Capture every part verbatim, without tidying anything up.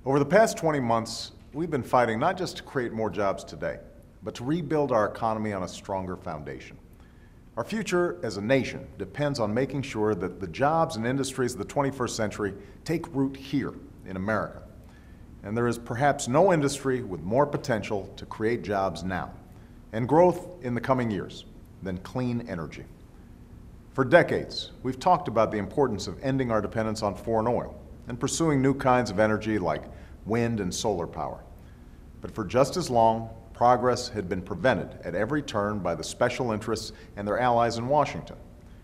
Over the past twenty months, we've been fighting not just to create more jobs today, but to rebuild our economy on a stronger foundation. Our future as a nation depends on making sure that the jobs and industries of the twenty-first century take root here in America. And there is perhaps no industry with more potential to create jobs now and growth in the coming years than clean energy. For decades, we've talked about the importance of ending our dependence on foreign oil and pursuing new kinds of energy like wind and solar power. But for just as long, progress had been prevented at every turn by the special interests and their allies in Washington.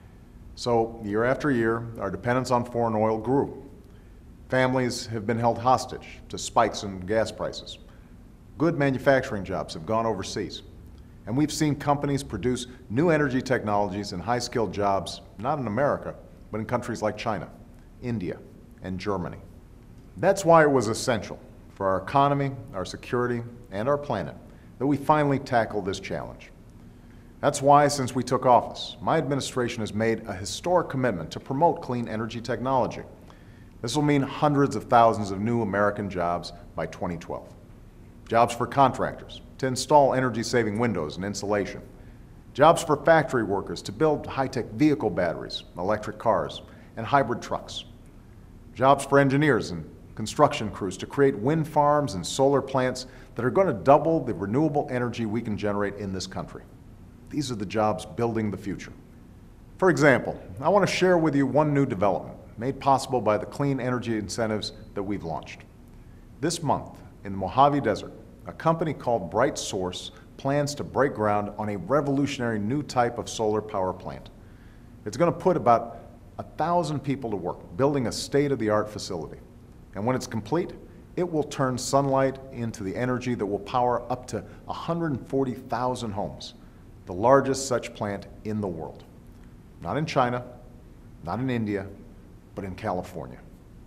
So, year after year, our dependence on foreign oil grew. Families have been held hostage to spikes in gas prices. Good manufacturing jobs have gone overseas. And we've seen companies produce new energy technologies and high-skilled jobs, not in America, but in countries like China, India, and Germany. That's why it was essential for our economy, our security, and our planet that we finally tackle this challenge. That's why, since we took office, my administration has made a historic commitment to promote clean energy technology. This will mean hundreds of thousands of new American jobs by twenty twelve. Jobs for contractors to install energy-saving windows and insulation. Jobs for factory workers to build high-tech vehicle batteries, electric cars, and hybrid trucks. Jobs for engineers and construction crews to create wind farms and solar plants that are going to double the renewable energy we can generate in this country. These are the jobs building the future. For example, I want to share with you one new development made possible by the clean energy incentives that we've launched. This month, in the Mojave Desert, a company called Bright Source plans to break ground on a revolutionary new type of solar power plant. It's going to put about a thousand people to work building a state-of-the-art facility. And when it's complete, it will turn sunlight into the energy that will power up to one hundred forty thousand homes, the largest such plant in the world. Not in China, not in India, but in California.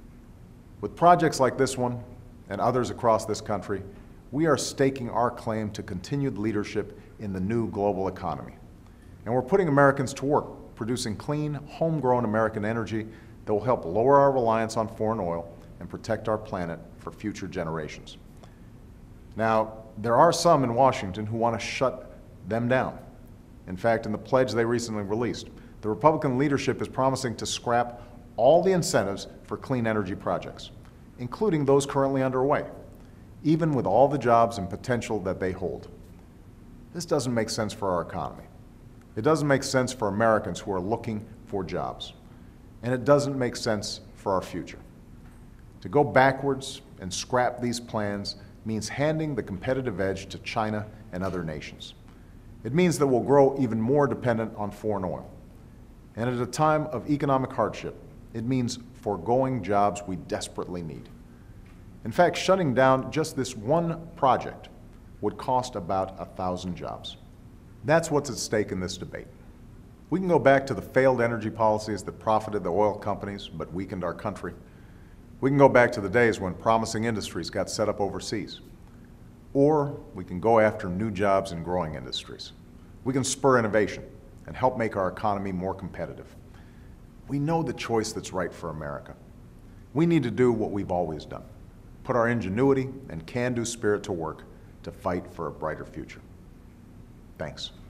With projects like this one and others across this country, we are staking our claim to continued leadership in the new global economy. And we're putting Americans to work, producing clean, homegrown American energy that will help lower our reliance on foreign oil and protect our planet for future generations. Now, there are some in Washington who want to shut them down. In fact, in the pledge they recently released, the Republican leadership is promising to scrap all the incentives for clean energy projects, including those currently underway, even with all the jobs and potential that they hold. This doesn't make sense for our economy. It doesn't make sense for Americans who are looking for jobs. And it doesn't make sense for our future. To go backwards and scrap these plans means handing the competitive edge to China and other nations. It means that we'll grow even more dependent on foreign oil. And at a time of economic hardship, it means foregoing jobs we desperately need. In fact, shutting down just this one project would cost about a thousand jobs. That's what's at stake in this debate. We can go back to the failed energy policies that profited the oil companies but weakened our country. We can go back to the days when promising industries got set up overseas. Or we can go after new jobs in growing industries. We can spur innovation and help make our economy more competitive. We know the choice that's right for America. We need to do what we've always done. Put our ingenuity and can-do spirit to work to fight for a brighter future. Thanks.